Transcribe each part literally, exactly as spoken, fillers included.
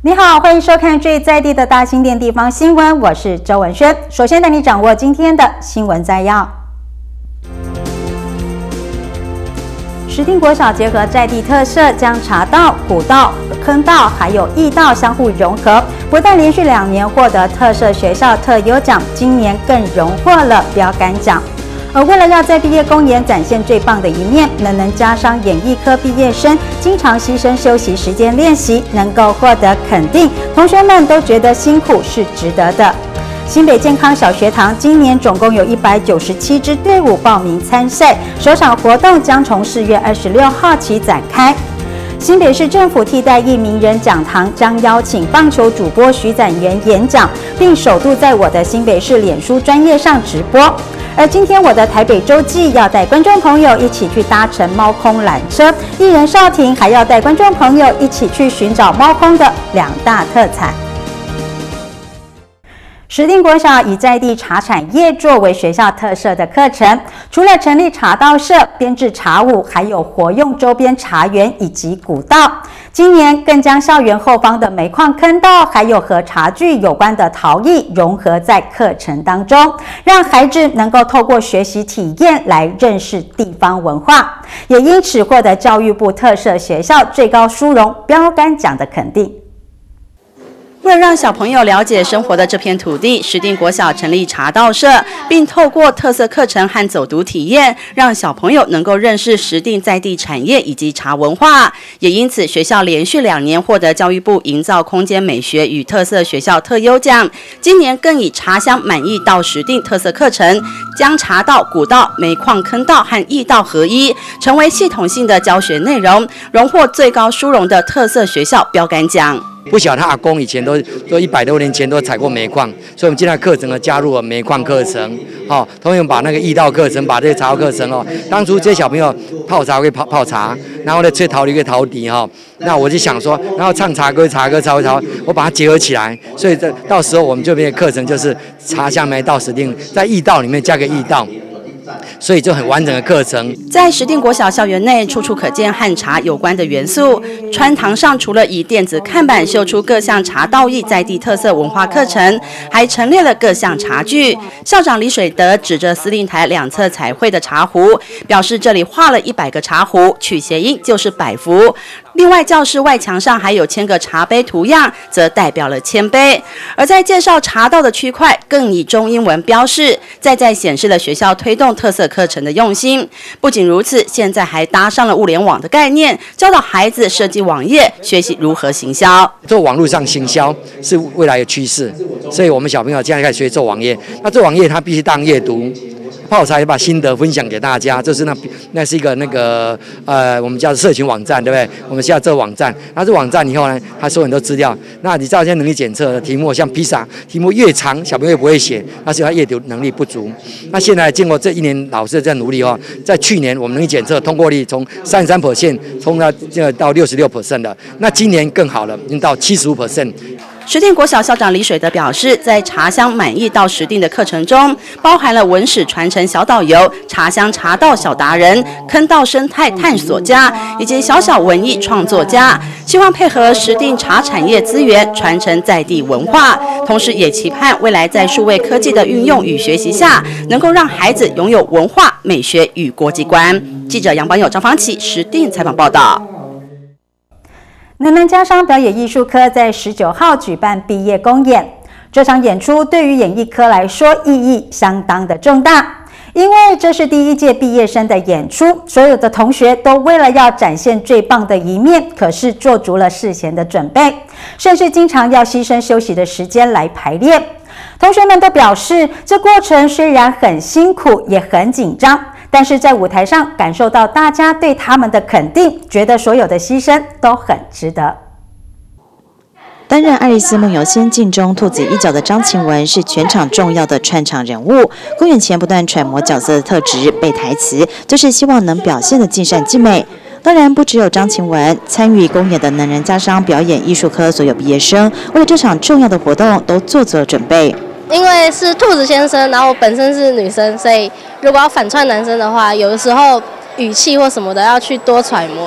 你好，欢迎收看最在地的大新店地方新闻，我是周文轩。首先带你掌握今天的新闻摘要。石碇国小结合在地特色，将茶道、古道、坑道还有义道相互融合，不但连续两年获得特色学校特优奖，今年更荣获了标杆奖。而为了要在毕业公演展现最棒的一面，能能加上演艺科毕业生经常牺牲休息时间练习，能够获得肯定，同学们都觉得辛苦是值得的。新北健康小学堂今年总共有一百九十七支队伍报名参赛，首场活动将从四月二十六号起展开。新北市政府替代役名人讲堂将邀请棒球主播徐展元演讲，并首度在我的新北市脸书专页上直播。而今天我的台北周记要带观众朋友一起去搭乘猫空缆车，艺人少婷还要带观众朋友一起去寻找猫空的两大特产。石碇国小以在地茶产业作为学校特色的课程，除了成立茶道社、编制茶舞，还有活用周边茶园以及古道。今年更将校园后方的煤矿坑道，还有和茶具有关的陶艺融合在课程当中，让孩子能够透过学习体验来认识地方文化，也因此获得教育部特色学校最高殊荣标杆奖的肯定。 为了让小朋友了解生活的这片土地，石碇国小成立茶道社，并透过特色课程和走读体验，让小朋友能够认识石碇在地产业以及茶文化。也因此，学校连续两年获得教育部营造空间美学与特色学校特优奖。今年更以茶香满意到石碇特色课程，将茶道、古道、煤矿坑道和义道合一，成为系统性的教学内容，荣获最高殊荣的特色学校标杆奖。 不晓得他阿公以前都都一百多年前都采过煤矿，所以我们今天的课程呢加入了煤矿课程，好、哦，同学们把那个义道课程，把这些茶道课程哦，当初这些小朋友泡茶会泡泡茶，然后呢吹陶笛会陶笛哈、哦，那我就想说，然后唱茶歌茶歌茶茶，我把它结合起来，所以这到时候我们这边的课程就是茶香梅道石碇，在义道里面加个义道。所以就很完整的课程。 在石碇国小校园内，处处可见和茶有关的元素。穿堂上除了以电子看板秀出各项茶道艺在地特色文化课程，还陈列了各项茶具。校长李水德指着司令台两侧彩绘的茶壶，表示这里画了一百个茶壶，取谐音就是百福。另外，教室外墙上还有千个茶杯图样，则代表了谦卑。而在介绍茶道的区块，更以中英文标示，再再显示了学校推动特色课程的用心。不仅如此，现在还搭上了物联网的概念，教导孩子设计网页，学习如何行销。 做网络上行销是未来的趋势，所以我们小朋友现在开始学做网页。那做网页，他必须当阅读。泡茶也把心得分享给大家，这是那那是一个那个呃，我们叫社群网站，对不对？我们现在这个网站，那这网站以后呢，它收很多资料。那你知道现在能力检测的题目，像披萨题目越长，小朋友也不会写，那是他阅读能力不足。那现在经过这一年老师的这样努力哦，在去年我们能力检测通过率从三十三 percent 冲到这到六十六 percent 了，那今年更好了，已经到七十五 percent。 石碇国小校长李水德表示，在茶香满意到石碇的课程中，包含了文史传承小导游、茶香茶道小达人、坑道生态探索家以及小小文艺创作家，希望配合石碇茶产业资源，传承在地文化，同时也期盼未来在数位科技的运用与学习下，能够让孩子拥有文化、美学与国际观。记者杨榜友、张芳琪石碇采访报道。 能能家商表演艺术科在十九号举办毕业公演，这场演出对于演艺科来说意义相当的重大，因为这是第一届毕业生的演出，所有的同学都为了要展现最棒的一面，可是做足了事前的准备，甚至经常要牺牲休息的时间来排练。同学们都表示，这过程虽然很辛苦，也很紧张，但是在舞台上感受到大家对他们的肯定，觉得所有的牺牲都很值得。 担任《爱丽丝梦游仙境》中兔子一角的张晴雯是全场重要的串场人物。公演前不断揣摩角色的特质，背台词，就是希望能表现得尽善尽美。当然，不只有张晴雯，参与公演的能人家商表演艺术科所有毕业生，为了这场重要的活动，都做足了准备。 因为是兔子先生，然后我本身是女生，所以如果要反串男生的话，有的时候语气或什么的要去多揣摩。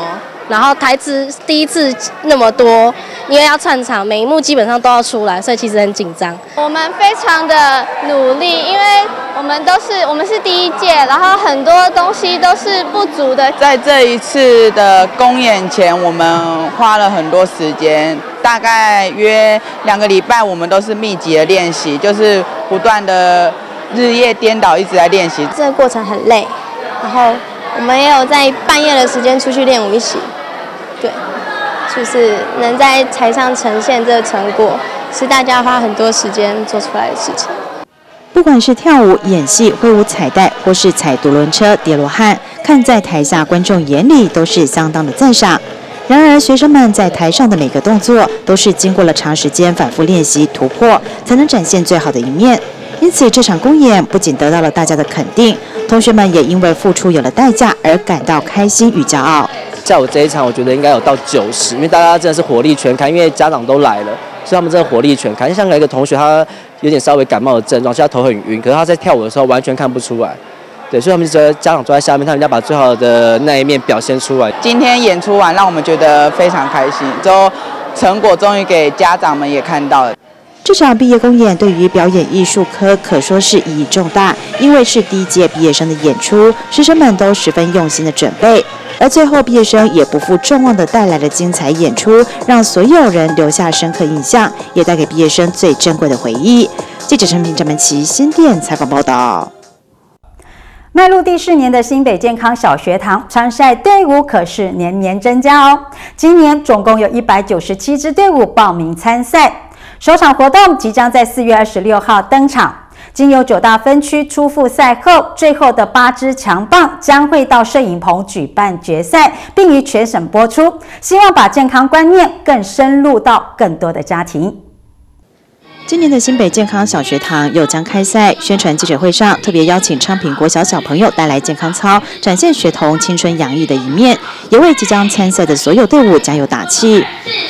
然后台词第一次那么多，因为要串场，每一幕基本上都要出来，所以其实很紧张。 我们非常的努力，因为我们都是我们是第一届，然后很多东西都是不足的。 在这一次的公演前，我们花了很多时间，大概约两个礼拜，我们都是密集的练习，就是不断的日夜颠倒，一直在练习。 这个过程很累，然后我们也有在半夜的时间出去练舞一起。对，就是能在台上呈现这个成果，是大家花很多时间做出来的事情。 不管是跳舞、演戏、挥舞彩带，或是踩独轮车、叠罗汉，看在台下观众眼里都是相当的赞赏。然而，学生们在台上的每个动作，都是经过了长时间反复练习、突破，才能展现最好的一面。因此，这场公演不仅得到了大家的肯定，同学们也因为付出有了代价而感到开心与骄傲。 下午这一场，我觉得应该有到九十，因为大家真的是火力全开，因为家长都来了，所以他们真的火力全开。像有一个同学，他有点稍微感冒的症状，所以他头很晕，可是他在跳舞的时候完全看不出来。对，所以他们就觉得家长坐在下面，他们要把最好的那一面表现出来。 今天演出完，让我们觉得非常开心，之后成果终于给家长们也看到了。 这场毕业公演对于表演艺术科可说是意义重大，因为是第一届毕业生的演出，师生们都十分用心的准备，而最后毕业生也不负众望的带来了精彩演出，让所有人留下深刻印象，也带给毕业生最珍贵的回忆。记者陈平、张曼琪新店采访报道。 迈入第四年的新北健康小学堂参赛队伍可是年年增加哦，今年总共有一百九十七支队伍报名参赛。首场活动即将在四月二十六号登场，经由九大分区初复赛后，最后的八支强棒将会到摄影棚举办决赛，并于全省播出，希望把健康观念更深入到更多的家庭。 今年的新北健康小学堂又将开赛，宣传记者会上特别邀请昌平国小小朋友带来健康操，展现学童青春洋溢的一面，也为即将参赛的所有队伍加油打气。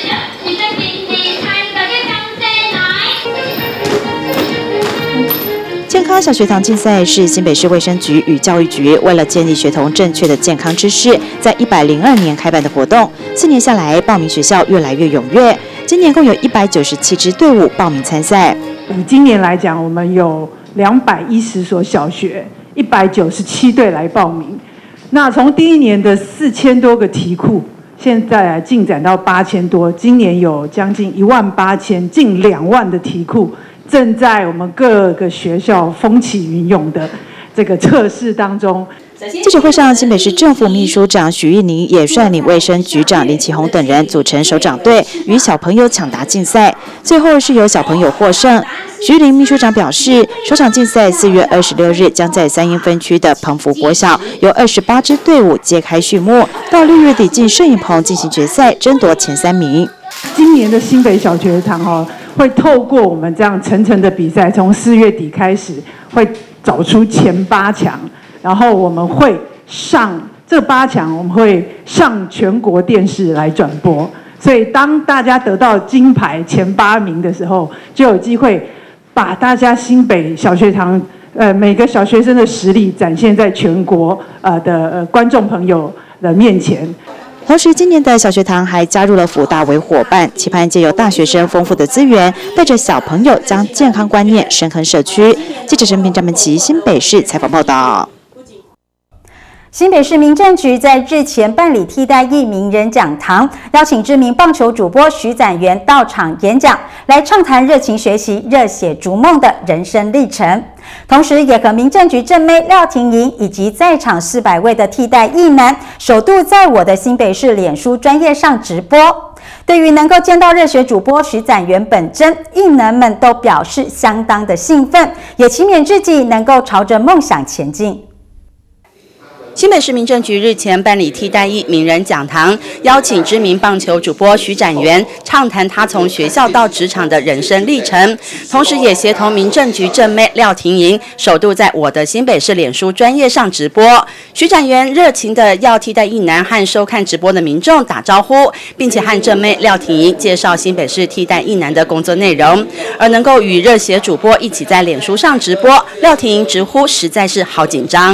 健康小学堂竞赛是新北市卫生局与教育局为了建立学童正确的健康知识，在一百零二年开办的活动。四年下来，报名学校越来越踊跃。今年共有一百九十七支队伍报名参赛。 以今年来讲，我们有两百一十所小学，一百九十七队来报名。那从第一年的四千多个题库，现在进展到八千多，今年有将近一万八千，近两万的题库。正在我们各个学校风起云涌的这个测试当中。 记者会上，新北市政府秘书长许玉宁也率领卫生局长林启宏等人组成首长队，与小朋友抢答竞赛。最后是由小朋友获胜。许玉宁秘书长表示，首场竞赛四月二十六日将在三鶯分区的澎湖国小，由二十八支队伍揭开序幕，到六月底进摄影棚进行决赛，争夺前三名。 今年的新北小学堂哦，会透过我们这样层层的比赛，从四月底开始会找出前八强，然后我们会上这八强，我们会上全国电视来转播。所以当大家得到金牌前八名的时候，就有机会把大家新北小学堂呃每个小学生的实力展现在全国呃的呃观众朋友的面前。 同时，今年的小学堂还加入了辅大为伙伴，期盼借由大学生丰富的资源，带着小朋友将健康观念深耕社区。记者陈平、张曼琪新北市采访报道。 新北市民政局在日前办理替代役名人讲堂，邀请知名棒球主播徐展元到场演讲，来畅谈热情学习、热血逐梦的人生历程。同时，也和民政局正妹廖婷莹以及在场四百位的替代役男，首度在我的新北市脸书专页上直播。对于能够见到热血主播徐展元本真，役男们都表示相当的兴奋，也期勉自己能够朝着梦想前进。 新北市民政局日前办理替代役名人讲堂，邀请知名棒球主播徐展元畅谈他从学校到职场的人生历程，同时也协同民政局正妹廖婷莹首度在我的新北市脸书专页上直播。徐展元热情的要替代役男和收看直播的民众打招呼，并且和正妹廖婷莹介绍新北市替代役男的工作内容。而能够与热血主播一起在脸书上直播，廖婷莹直呼实在是好紧张。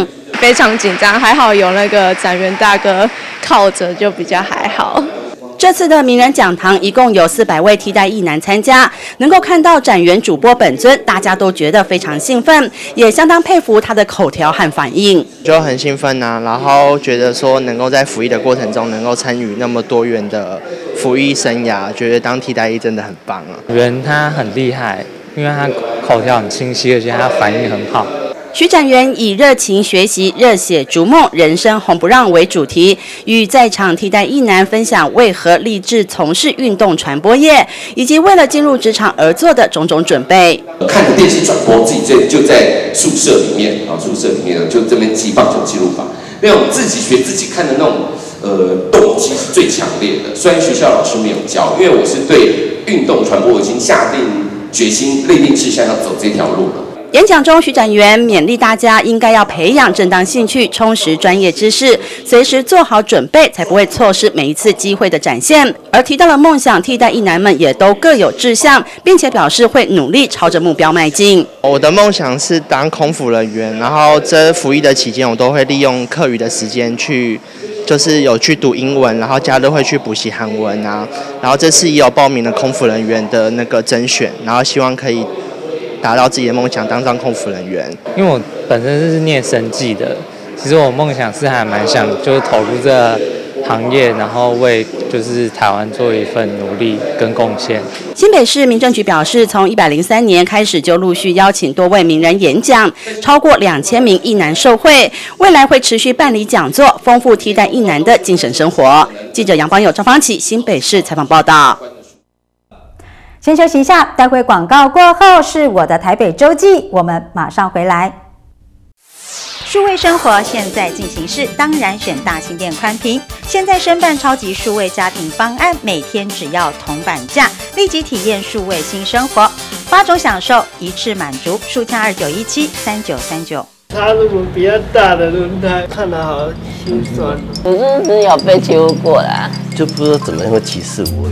非常紧张，还好有那个展员大哥靠着，就比较还好。 这次的名人讲堂一共有四百位替代役男参加，能够看到展员主播本尊，大家都觉得非常兴奋，也相当佩服他的口条和反应。 就很兴奋啊，然后觉得说能够在服役的过程中能够参与那么多元的服役生涯，觉得当替代役真的很棒啊。 人他很厉害，因为他口条很清晰，而且他反应很好。 徐展元以热情学习、热血逐梦、人生红不让为主题，与在场替代役男分享为何立志从事运动传播业，以及为了进入职场而做的种种准备。 看着电视转播，自己就就在宿舍里面啊，宿舍里面就这边记棒球记录法，那种自己学自己看的那种呃动机是最强烈的。虽然学校老师没有教，因为我是对运动传播已经下定决心、立定志向要走这条路了。 演讲中，徐展元勉励大家应该要培养正当兴趣，充实专业知识，随时做好准备，才不会错失每一次机会的展现。而提到了梦想，替代役男们也都各有志向，并且表示会努力朝着目标迈进。 我的梦想是当空服人员，然后这服役的期间，我都会利用课余的时间去，就是有去读英文，然后假日会去补习韩文啊。然后这次也有报名了空服人员的那个甄选，然后希望可以达到自己的梦想，当上空服人员。 因为我本身是念生技的，其实我梦想是还蛮想就是投入这个行业，然后为就是台湾做一份努力跟贡献。 新北市民政局表示，从一百零三年开始就陆续邀请多位名人演讲，超过两千名役男受惠，未来会持续办理讲座，丰富替代役男的精神生活。记者杨芳友、赵芳琪，新北市采访报道。 先休息一下，待会广告过后是我的台北周记，我们马上回来。数位生活现在进行式，当然选大型电宽屏。现在申办超级数位家庭方案，每天只要铜板价，立即体验数位新生活，八种享受一次满足。数枪二九一七三九三九。 它如果比较大的轮胎，看得好心酸。 我是只有被欺负过啦， 就不知道怎么会歧视我。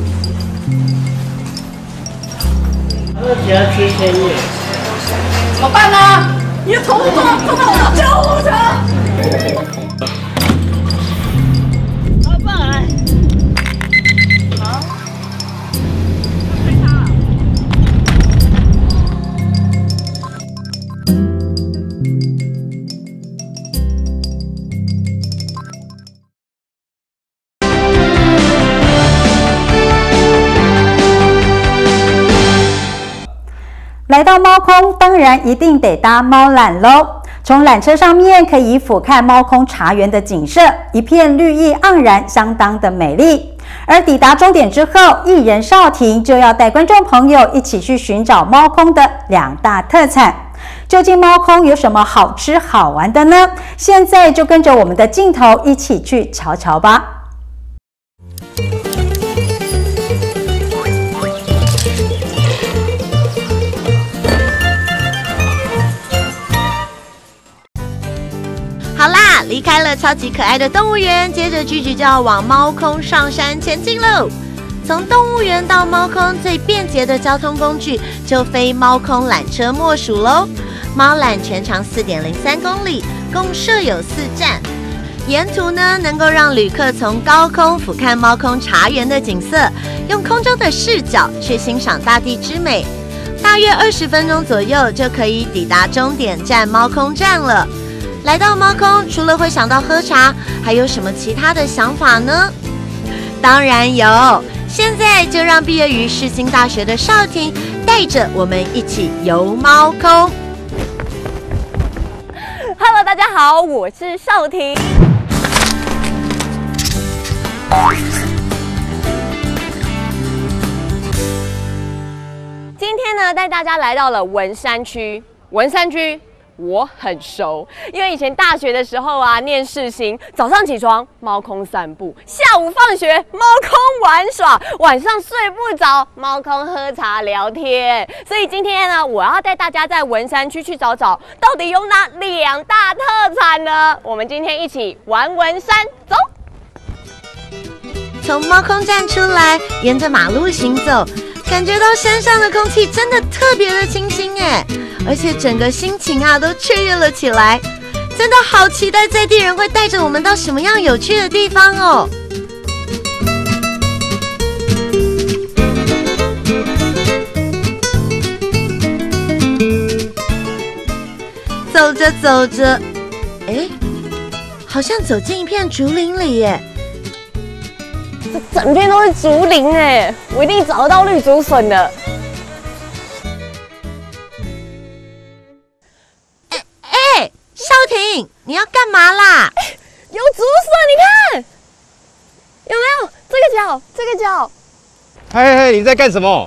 那只要吃千叶， 怎么办呢？你的头撞撞到我了，救护车！老板，好，推他。 来到猫空，当然一定得搭猫缆喽。从缆车上面可以俯瞰猫空茶园的景色，一片绿意盎然，相当的美丽。而抵达终点之后，艺人少婷就要带观众朋友一起去寻找猫空的两大特产。究竟猫空有什么好吃好玩的呢？现在就跟着我们的镜头一起去瞧瞧吧。 好啦，离开了超级可爱的动物园，接着居居就要往猫空上山前进喽。从动物园到猫空最便捷的交通工具，就非猫空缆车莫属喽。猫缆全长 四点零三公里，共设有四站，沿途呢能够让旅客从高空俯瞰猫空茶园的景色，用空中的视角去欣赏大地之美。大约二十分钟左右就可以抵达终点站猫空站了。来到猫空，除了会想到喝茶，还有什么其他的想法呢？当然有，现在就让毕业于世新大学的少婷带着我们一起游猫空。 Hello， 大家好，我是少婷。今天呢，带大家来到了文山区，文山区。我很熟，因为以前大学的时候啊，念世新，早上起床猫空散步，下午放学猫空玩耍，晚上睡不着猫空喝茶聊天。所以今天呢，我要带大家在文山区去找找，到底有哪两大特产呢？我们今天一起玩文山，走。 从猫空站出来，沿着马路行走，感觉到山上的空气真的特别的清新哎。而且整个心情啊都雀跃了起来。 真的好期待在地人会带着我们到什么样有趣的地方哦！走着走着，哎，好像走进一片竹林里耶！ 这整片都是竹林哎，我一定找得到绿竹笋的。 哎哎，少婷，你要干嘛啦？ 有竹笋，你看，有没有？这个角，这个角。 嘿嘿，你在干什么？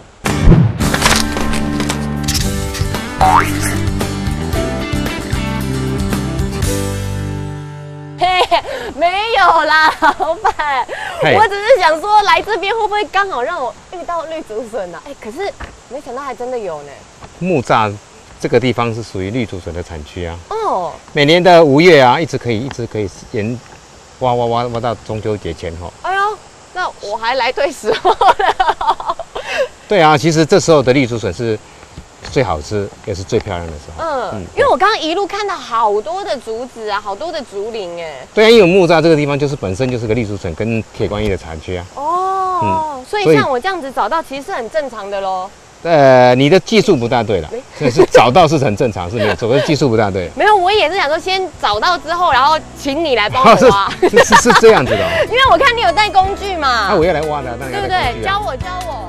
嘿，没有啦，老板，我只是想说来这边会不会刚好让我遇到绿竹笋呢？哎，可是没想到还真的有呢。 木栅这个地方是属于绿竹笋的产区啊。 哦。 每年的五月啊，一直可以一直可以沿挖挖挖挖到中秋节前后。 哎呦，那我还来对时候了。 对啊，其实这时候的绿竹笋是最好吃也是最漂亮的时候。 嗯，嗯因为我刚刚一路看到好多的竹子啊，好多的竹林哎。 对啊，因为木栅这个地方就是本身就是个绿竹笋跟铁观音的产区啊。 哦，嗯，所以像我这样子找到，其实是很正常的咯。 呃，你的技术不大对了，所以是找到是很正常，是没有错，可是技术不大对。 没有，我也是想说先找到之后，然后请你来帮我挖。 是是是这样子的、哦。 因为我看你有带工具嘛。 啊，我要来挖的，当然对不对？教我教我。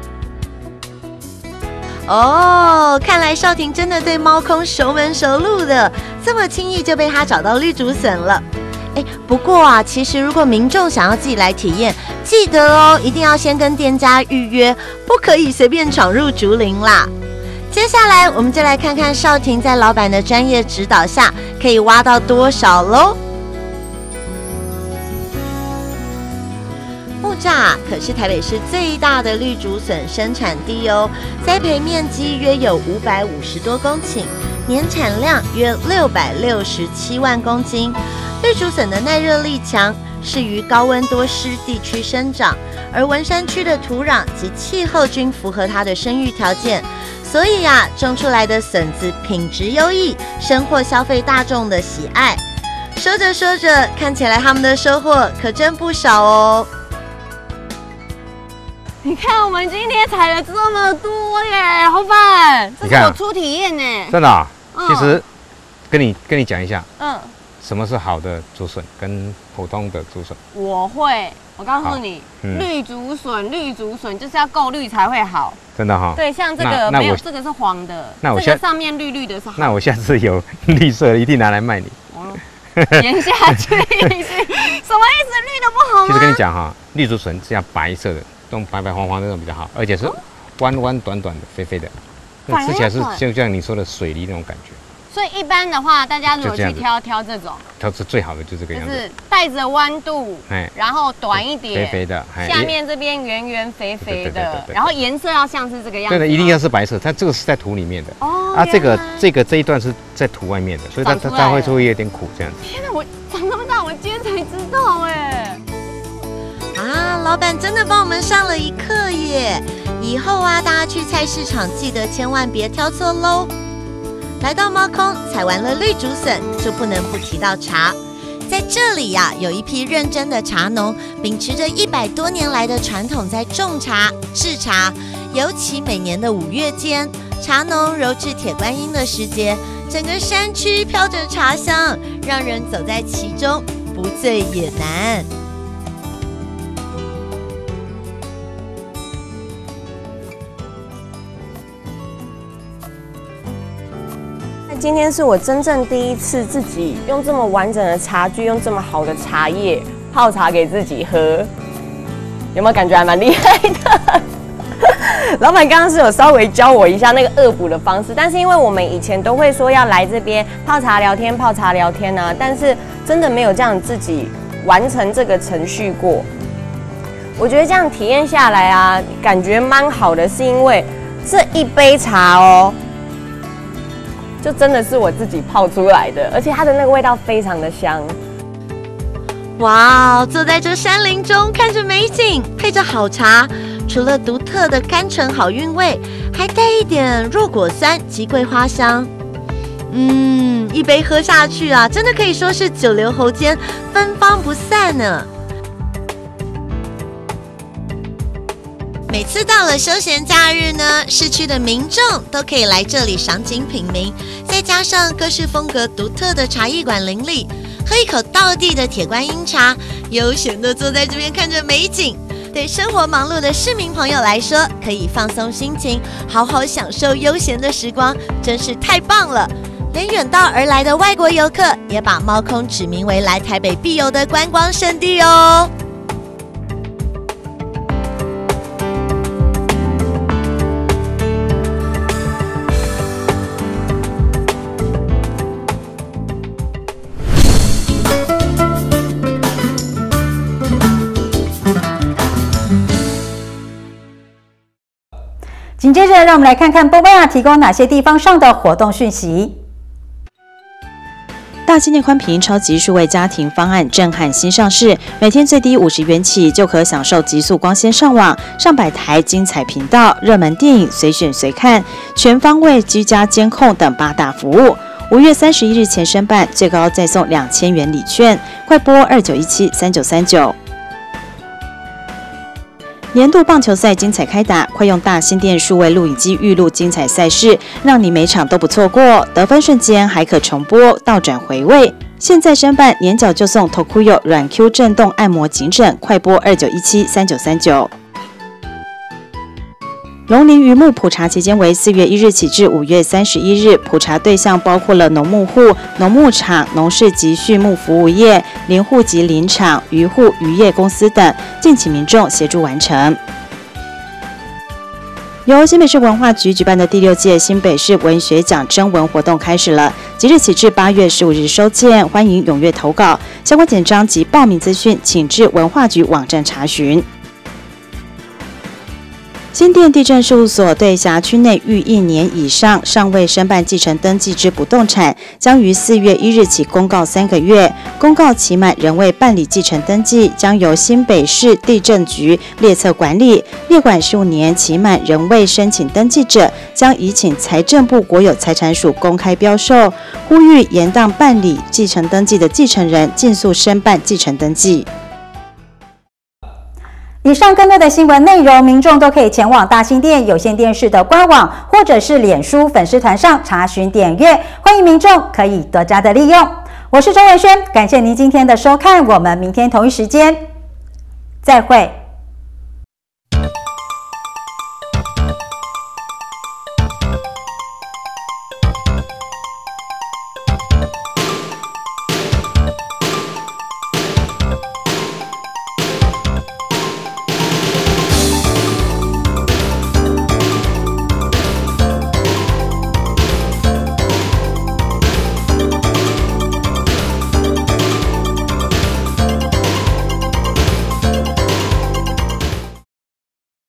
哦，看来少婷真的对猫空熟门熟路的，这么轻易就被他找到绿竹笋了。哎，不过啊，其实如果民众想要自己来体验，记得哦，一定要先跟店家预约，不可以随便闯入竹林啦。接下来我们就来看看少婷在老板的专业指导下，可以挖到多少喽。木栅可是台北市最大的绿竹笋生产地哦，栽培面积约有五百五十多公顷，年产量约六百六十七万公斤。绿竹笋的耐热力强，适于高温多湿地区生长，而文山区的土壤及气候均符合它的生育条件，所以呀、啊，种出来的笋子品质优异，深获消费大众的喜爱。说着说着，看起来他们的收获可真不少哦。 你看，我们今天采了这么多耶，老板，这是有出体验呢。 真的、啊嗯， 其实跟你跟你讲一下， 嗯， 什么是好的竹笋跟普通的竹笋？ 我会，我告诉你，嗯、绿竹笋，绿竹笋就是要够绿才会好。 真的哈、哦？ 对，像这个没有，这个是黄的， 那我这个上面绿绿的是好的。 那我下次有绿色的，一定拿来卖你。 哦，言下去意思，什么意思？绿的不好吗？ 其实跟你讲哈，绿竹笋是要白色的。这种白白黄黄的那种比较好，而且是弯弯短短的、肥肥的，那吃起来是就像你说的水梨那种感觉。 所以一般的话，大家如果去挑挑这种， 挑是最好的，就这个样子， 就是带着弯度，然后短一点， 肥肥的， 下面这边圆圆肥肥的，然后颜色要像是这个样子。 对的，一定要是白色，它这个是在土里面的。哦。啊，这个这个这一段是在土外面的，所以它它它会会有点苦这样子。 天哪，我长这么大，我今天才知道哎。 啊，老板真的帮我们上了一课耶！以后啊，大家去菜市场记得千万别挑错喽。来到猫空，采完了绿竹笋，就不能不提到茶。在这里呀、啊，有一批认真的茶农，秉持着一百多年来的传统，在种茶、制茶。尤其每年的五月间，茶农揉制铁观音的时节，整个山区飘着茶香，让人走在其中，不醉也难。 今天是我真正第一次自己用这么完整的茶具，用这么好的茶叶泡茶给自己喝，有没有感觉还蛮厉害的？老板刚刚是有稍微教我一下那个恶补的方式，但是因为我们以前都会说要来这边泡茶聊天、泡茶聊天啊，但是真的没有这样自己完成这个程序过。我觉得这样体验下来啊，感觉蛮好的，是因为这一杯茶哦。就真的是我自己泡出来的，而且它的那个味道非常的香。 哇，坐在这山林中，看着美景，配着好茶，除了独特的甘醇好韵味，还带一点弱果酸及桂花香。 嗯，一杯喝下去啊，真的可以说是九流喉间芬芳不散呢。每次到了休闲假日呢，市区的民众都可以来这里赏景品茗，再加上各式风格独特的茶艺馆林立，喝一口道地的铁观音茶，悠闲的坐在这边看着美景。对生活忙碌的市民朋友来说，可以放松心情，好好享受悠闲的时光，真是太棒了。连远道而来的外国游客也把猫空指名为来台北必游的观光胜地哦。 紧接着，让我们来看看波波亚提供哪些地方上的活动讯息。 大气内宽频超级数位家庭方案震撼新上市，每天最低五十元起就可享受极速光纤上网、上百台精彩频道、热门电影随选随看、全方位居家监控等八大服务。五月三十一日前申办，最高再送两千元礼券。快拨二九一七三九三九。年度棒球赛精彩开打，快用大新店数位录影机预录精彩赛事，让你每场都不错过，得分瞬间还可重播、倒转回味。现在申办年缴就送 Tokuyo 软 Q 震动按摩颈枕，快拨二九一七三九三九。龙林渔牧普查期间为四月一日起至五月三十一日，普查对象包括了农牧户、农牧场、农事及畜牧服务业、林户及林场、渔户、渔业公司等，敬请民众协助完成。由新北市文化局举办的第六届新北市文学奖征文活动开始了，即日起至八月十五日收件，欢迎踊跃投稿。相关简章及报名资讯，请至文化局网站查询。新店地政事务所对辖区内逾一年以上尚未申办继承登记之不动产，将于四月一日起公告三个月，公告期满仍未办理继承登记，将由新北市地政局列册管理。列管十五年期满仍未申请登记者，将移请财政部国有财产署公开标售。呼吁延宕办理继承登记的继承人，尽速申办继承登记。 以上更多的新闻内容，民众都可以前往大新店有线电视的官网或者是脸书粉丝团上查询点阅，欢迎民众可以多加的利用。我是周文轩，感谢您今天的收看，我们明天同一时间再会。